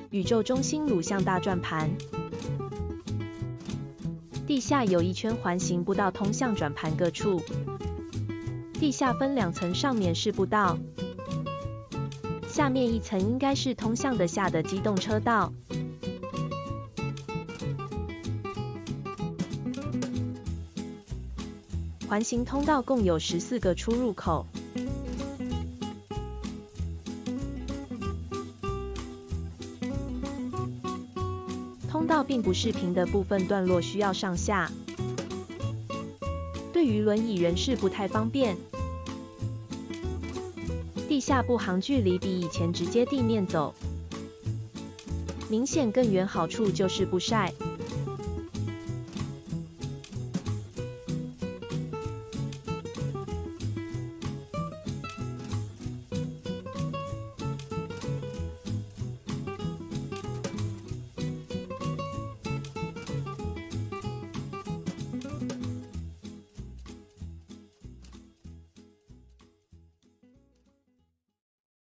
宇宙中心卤象大转盘。地下有一圈环形步道通向转盘各处。地下分2层，上面是步道，下面一层应该是通向的下的机动车道。环形通道共有14个出入口。通道并不是平的，部分段落需要上下，对于轮椅人士不太方便。地下步行距离比以前直接地面走明显更远，好处就是不晒。